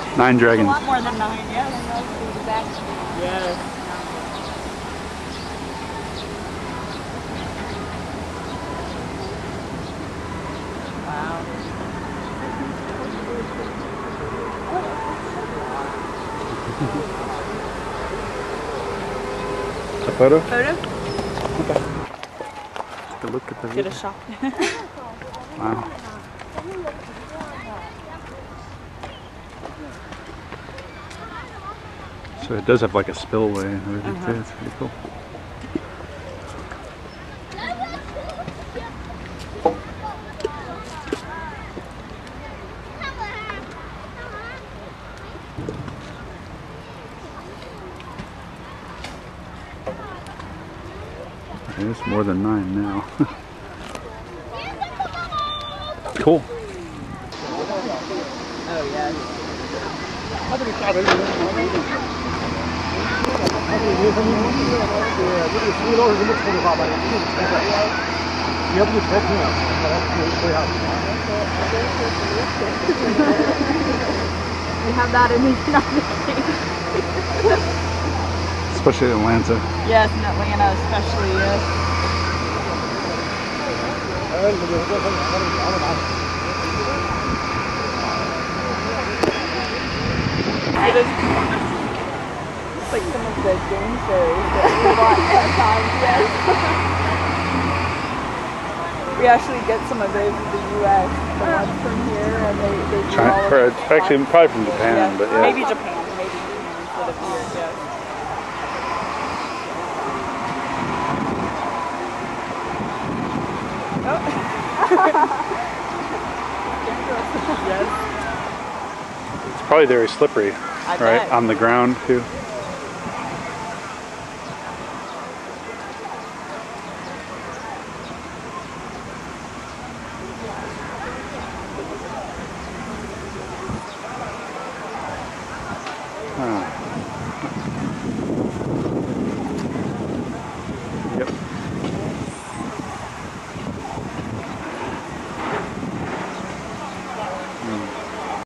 9 dragons. A lot more than 9, yes. Exactly. Yes. Wow. A photo? Photo? Okay. Take a look at the view. Get a shot. Wow. So it does have like a spillway and everything too. It's pretty cool. It's more than 9 now. Cool. Oh, yes. We have that in the United States. Especially in Atlanta. Yes, in Atlanta especially, yes. It is like some of the game shows that we watch sometimes, yes. We actually get some of those in the U.S. The ones from here, and they do China, all of or the actually probably from Japan, yeah. but yeah. Maybe Japan instead of here, yes. Oh. Yes. It's probably very slippery, I right? bet. On the ground too.